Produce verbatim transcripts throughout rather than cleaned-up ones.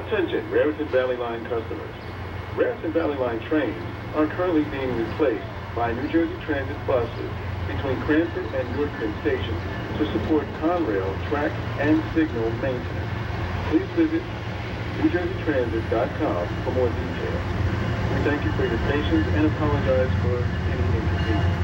Attention, Raritan Valley Line customers. Raritan Valley Line trains are currently being replaced by New Jersey Transit buses between Cranford and Newarkton stations to support Conrail track and signal maintenance. Please visit new jersey transit dot com for more details. We thank you for your patience and apologize for any inconvenience.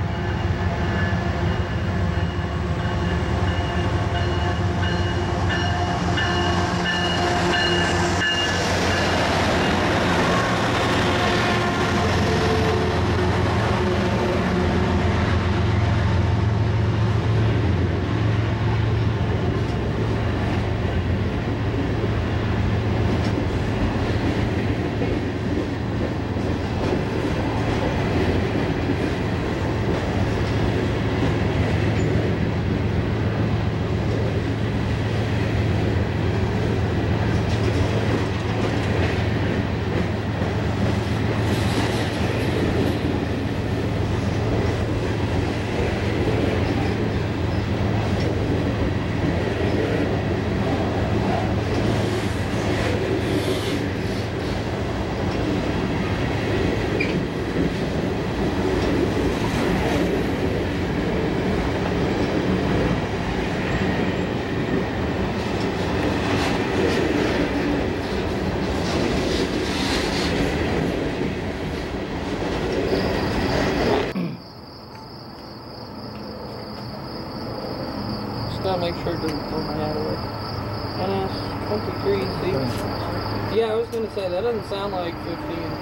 Gotta make sure it doesn't throw my hat away. N S twenty-three C. Yeah, I was gonna say that doesn't sound like fifteen.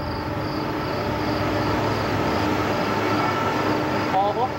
Uh-huh.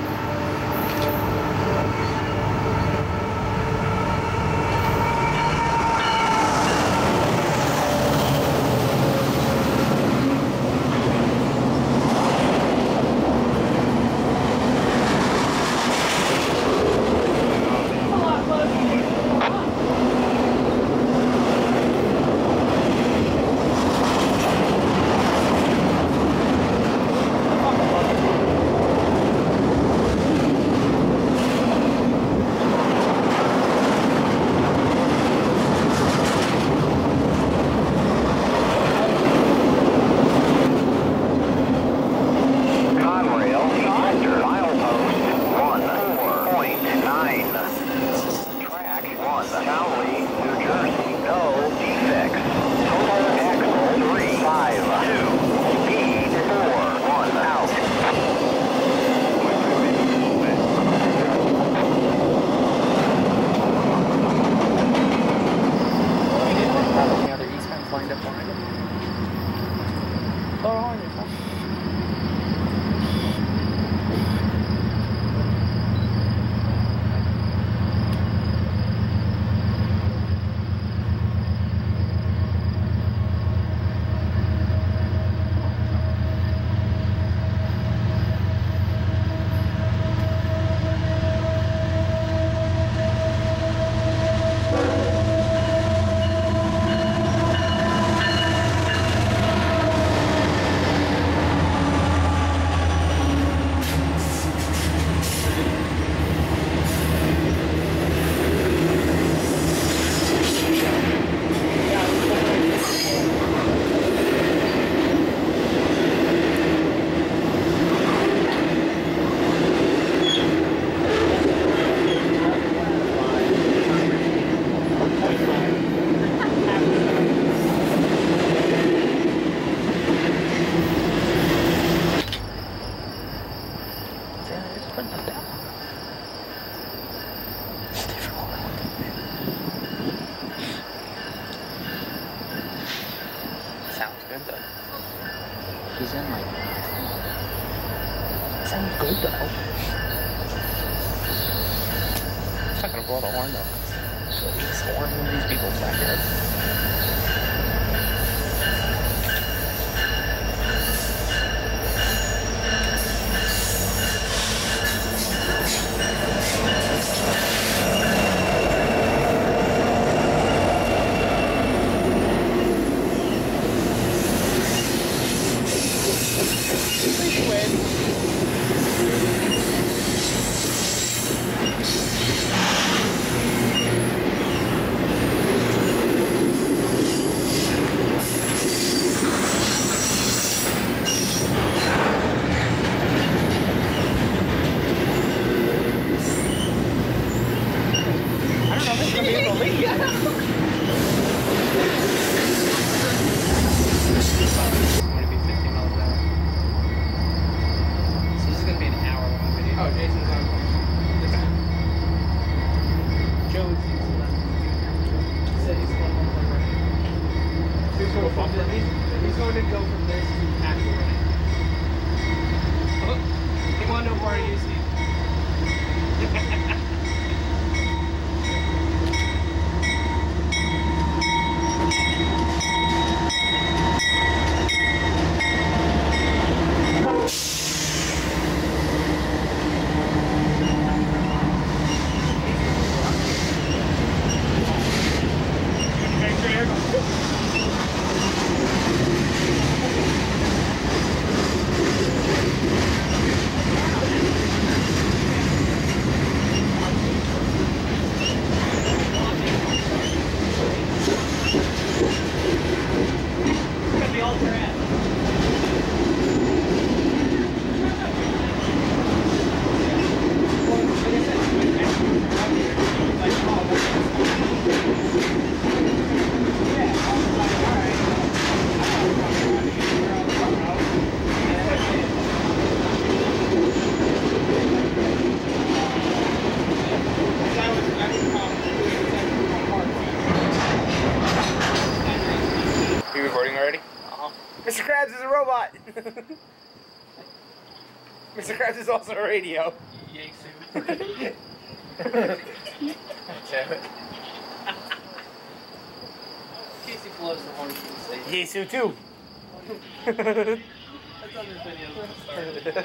He's in like... Sounds good though. It's not gonna blow the horn though. So he's horning these people's backyard. radio. Gonna be fifty miles an hour. So this is gonna be an hour long video. Oh, Jason's on. Joe's using that. He said he's going to go He's going from this. He's going to go from this to actual running. Oh, he wanted to know where you see. Mister Krabs is a robot! Mister Krabs is also a radio. Yesu. Damn it. In case he blows the horn, you can say Yesu too! that's on this video.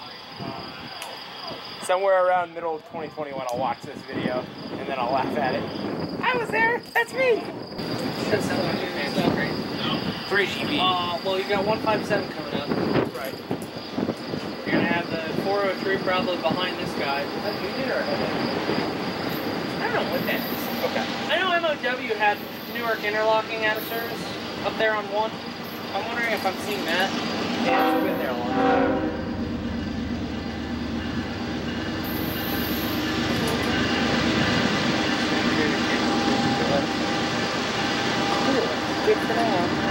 Somewhere around middle of twenty twenty-one I'll watch this video and then I'll laugh at it. I was there! That's me! That's not what your name's not great. three G B. Uh, well, you got one fifty-seven coming up. Right. You're going to have the four oh three probably behind this guy. That's you did or I don't know what that is. Okay. I know M O W had Newark interlocking out of service up there on one. I'm wondering if I'm seeing that. Yeah, it's been there a long time. Good for now.